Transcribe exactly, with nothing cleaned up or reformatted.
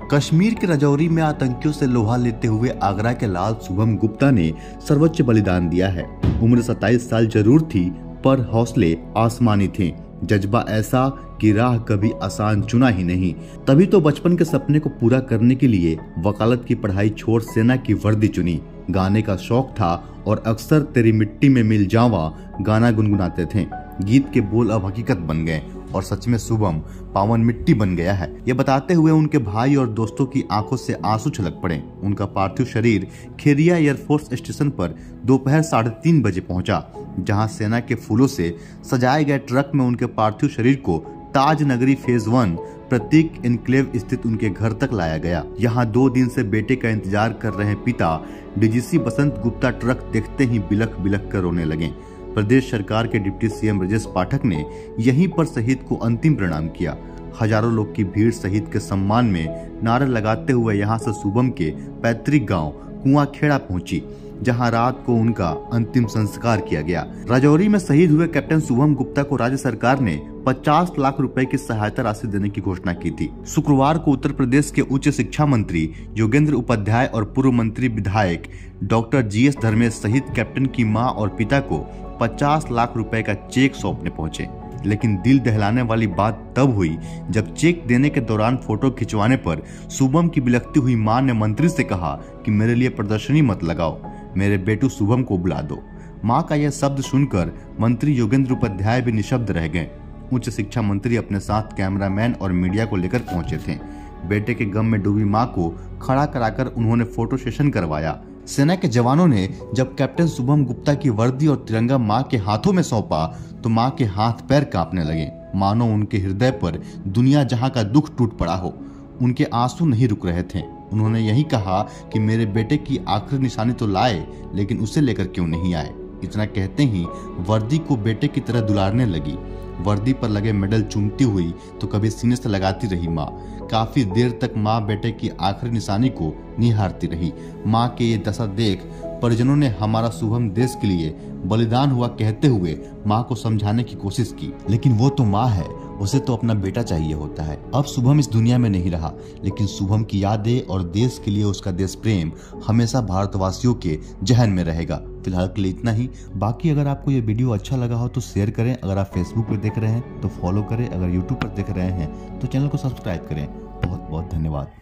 कश्मीर के राजौरी में आतंकियों से लोहा लेते हुए आगरा के लाल शुभम गुप्ता ने सर्वोच्च बलिदान दिया है। उम्र सत्ताईस साल जरूर थी, पर हौसले आसमानी थे। जज्बा ऐसा कि राह कभी आसान चुना ही नहीं। तभी तो बचपन के सपने को पूरा करने के लिए वकालत की पढ़ाई छोड़ सेना की वर्दी चुनी। गाने का शौक था और अक्सर तेरी मिट्टी में मिल जावा गाना गुनगुनाते थे। गीत के बोल अब हकीकत बन गए और सच में शुभम पावन मिट्टी बन गया है। ये बताते हुए उनके भाई और दोस्तों की आंखों से आंसू छलक पड़े। उनका पार्थिव शरीर खेरिया एयरफोर्स स्टेशन पर दोपहर साढ़े तीन बजे पहुंचा, जहां सेना के फूलों से सजाए गए ट्रक में उनके पार्थिव शरीर को ताज नगरी फेज वन प्रतीक इनक्लेव स्थित उनके घर तक लाया गया। यहाँ दो दिन से बेटे का इंतजार कर रहे पिता डीजीसी बसंत गुप्ता ट्रक देखते ही बिलख बिलख कर रोने लगे। प्रदेश सरकार के डिप्टी सीएम ब्रजेश पाठक ने यहीं पर शहीद को अंतिम प्रणाम किया। हजारों लोग की भीड़ शहीद के सम्मान में नारे लगाते हुए यहाँ से शुभम के पैतृक गांव कुआं खेड़ा पहुंची, जहां रात को उनका अंतिम संस्कार किया गया। राजौरी में शहीद हुए कैप्टन शुभम गुप्ता को राज्य सरकार ने पचास लाख रुपए की सहायता राशि देने की घोषणा की थी। शुक्रवार को उत्तर प्रदेश के उच्च शिक्षा मंत्री योगेंद्र उपाध्याय और पूर्व मंत्री विधायक डॉक्टर जी एस धर्मेश सहित कैप्टन की मां और पिता को पचास लाख रुपए का चेक सौंपने पहुंचे। लेकिन दिल दहलाने वाली बात तब हुई जब चेक देने के दौरान फोटो खिंचवाने पर शुभम की बिलखती हुई मां ने मंत्री से कहा कि मेरे लिए प्रदर्शनी मत लगाओ, मेरे बेटू शुभम को बुला दो। मां का यह शब्द सुनकर मंत्री योगेंद्र उपाध्याय भी निशब्द रह गए। उच्च शिक्षा मंत्री अपने साथ कैमरामैन और मीडिया को लेकर पहुंचे थे। बेटे के गम में डूबी मां को खड़ा कराकर उन्होंने फोटो सेशन करवाया। सेना के जवानों ने जब कैप्टन शुभम गुप्ता की वर्दी और तिरंगा मां के हाथों में सौंपा तो मां के हाथ पैर कांपने लगे, मानो उनके हृदय पर दुनिया जहां का दुख टूट पड़ा हो। उनके आंसू नहीं रुक रहे थे। उन्होंने यही कहा कि मेरे बेटे की आखिरी निशानी तो लाए, लेकिन उसे लेकर क्यों नहीं आए। इतना कहते ही वर्दी को बेटे की तरह दुलारने लगी। वर्दी पर लगे मेडल चूमती हुई तो कभी सीने से लगाती रही माँ। काफी देर तक माँ बेटे की आखिरी निशानी को निहारती रही। माँ के ये दशा देख परिजनों ने हमारा शुभम देश के लिए बलिदान हुआ कहते हुए माँ को समझाने की कोशिश की, लेकिन वो तो माँ है, उसे तो अपना बेटा चाहिए होता है। अब शुभम इस दुनिया में नहीं रहा, लेकिन शुभम की यादें और देश के लिए उसका देश प्रेम हमेशा भारतवासियों के जहन में रहेगा। फिलहाल के लिए इतना ही। बाकी अगर आपको ये वीडियो अच्छा लगा हो तो शेयर करें। अगर आप फेसबुक पर देख रहे हैं तो फॉलो करें। अगर यूट्यूब पर देख रहे हैं तो चैनल को सब्सक्राइब करें। बहुत बहुत धन्यवाद।